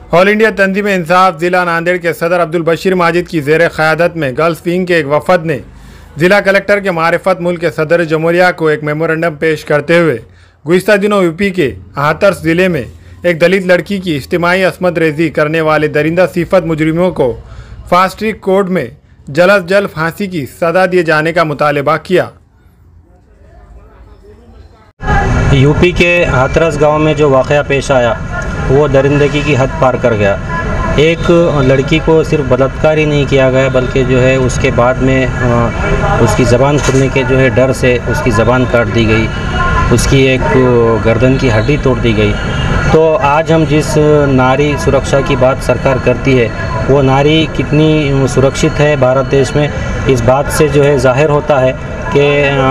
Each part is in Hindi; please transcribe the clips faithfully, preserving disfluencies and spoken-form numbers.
ऑल इंडिया तंजीम इंसाफ जिला नांदेड़ के सदर अब्दुल बशीर माजिद की ज़ेर क़यादत में गर्ल्स विंग के एक वफद ने ज़िला कलेक्टर के मारिफत मुल्क के सदर जमहूरिया को एक मेमोरेंडम पेश करते हुए गुज़िश्ता दिनों यूपी के हाथरस ज़िले में एक दलित लड़की की इज्तिमाई असमत रेजी करने वाले दरिंदा सिफत मुजरिमों को फास्ट ट्रैक कोर्ट में जल्द अज जल्द फांसी की सज़ा दिए जाने का मुतालबा किया। यूपी के हाथरस गांव में जो वाक़या पेश आया वो दरिंदगी की हद पार कर गया। एक लड़की को सिर्फ बलात्कार ही नहीं किया गया बल्कि जो है उसके बाद में उसकी ज़बान खुलने के जो है डर से उसकी ज़बान काट दी गई, उसकी एक गर्दन की हड्डी तोड़ दी गई। तो आज हम जिस नारी सुरक्षा की बात सरकार करती है वो नारी कितनी सुरक्षित है भारत देश में, इस बात से जो है ज़ाहिर होता है कि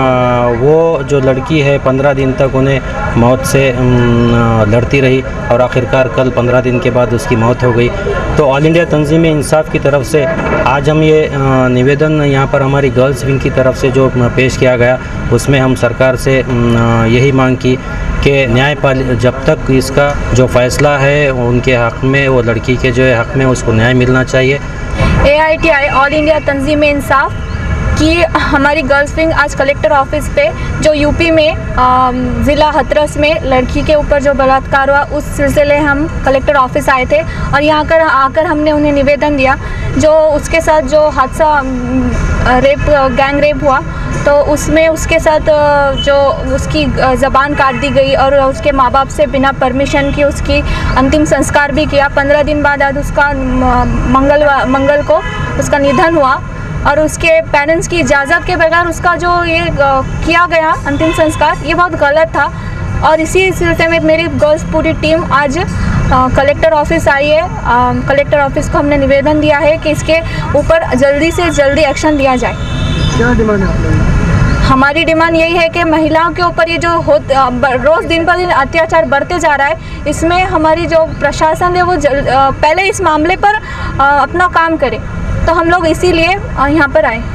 वो जो लड़की है पंद्रह दिन तक उन्हें मौत से लड़ती रही और आखिरकार कल पंद्रह दिन के बाद उसकी मौत हो गई। तो ऑल इंडिया तंजीम इंसाफ की तरफ से आज हम ये निवेदन यहाँ पर हमारी गर्ल्स विंग की तरफ से जो पेश किया गया उसमें हम सरकार से यही मांग की कि न्यायपाल जब तक इसका जो फ़ैसला है उनके हक़ में, वो लड़की के जो है हक़ में उसको न्याय मिलना चाहिए। A I T I all India Tanzeem Insaf कि हमारी गर्ल्स विंग आज कलेक्टर ऑफिस पे जो यूपी में ज़िला हाथरस में लड़की के ऊपर जो बलात्कार हुआ उस सिलसिले हम कलेक्टर ऑफिस आए थे और यहाँ कर आकर हमने उन्हें निवेदन दिया। जो उसके साथ जो हादसा रेप गैंग रेप हुआ तो उसमें उसके साथ जो उसकी ज़बान काट दी गई और उसके माँ बाप से बिना परमिशन की उसकी अंतिम संस्कार भी किया। पंद्रह दिन बाद आज उसका मंगल मंगल को उसका निधन हुआ और उसके पेरेंट्स की इजाज़त के बगैर उसका जो ये किया गया अंतिम संस्कार ये बहुत गलत था। और इसी सिलसिले में मेरी गर्ल्स पूरी टीम आज आ, कलेक्टर ऑफिस आई है। आ, कलेक्टर ऑफिस को हमने निवेदन दिया है कि इसके ऊपर जल्दी से जल्दी एक्शन लिया जाए। क्या डिमांड है आप लोगों की? हमारी डिमांड यही है कि महिलाओं के ऊपर ये जो हो रोज़ दिन पर दिन अत्याचार बढ़ते जा रहा है, इसमें हमारी जो प्रशासन है वो जल, आ, पहले इस मामले पर आ, अपना काम करे। तो हम लोग इसीलिए यहाँ पर आए।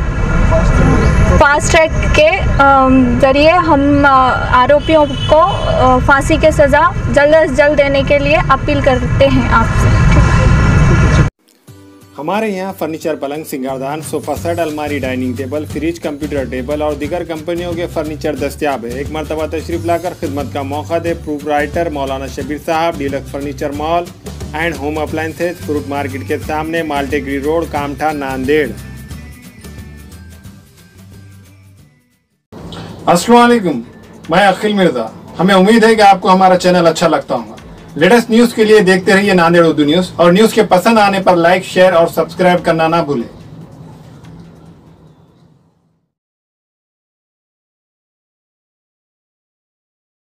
फास्ट ट्रैक के ज़रिए हम आरोपियों को फांसी की सज़ा जल्द से जल्द देने के लिए अपील करते हैं आपसे। हमारे यहाँ फर्नीचर, पलंग, सिंगारदान, सोफ़ा सेट, अलमारी, dining table, fridge, computer table और दीगर कंपनियों के फर्नीचर दस्तियाब है। एक मरतबा तशरीफ़ लाकर खिदमत का मौका दे। प्रोप्राइटर मौलाना शबीर साहब, deluxe furniture mall and home appliances, fruit market के सामने, माल्टेगरी रोड, कामठा, नांदेड़। अस्सलाम वालेकुम, मैं अखिल मिर्जा। हमें उम्मीद है कि आपको हमारा चैनल अच्छा लगता होगा। लेटेस्ट न्यूज़ के लिए देखते रहिए नांदेड़ उर्दू न्यूज़ और न्यूज़ के पसंद आने पर लाइक, शेयर और सब्सक्राइब करना ना भूलें।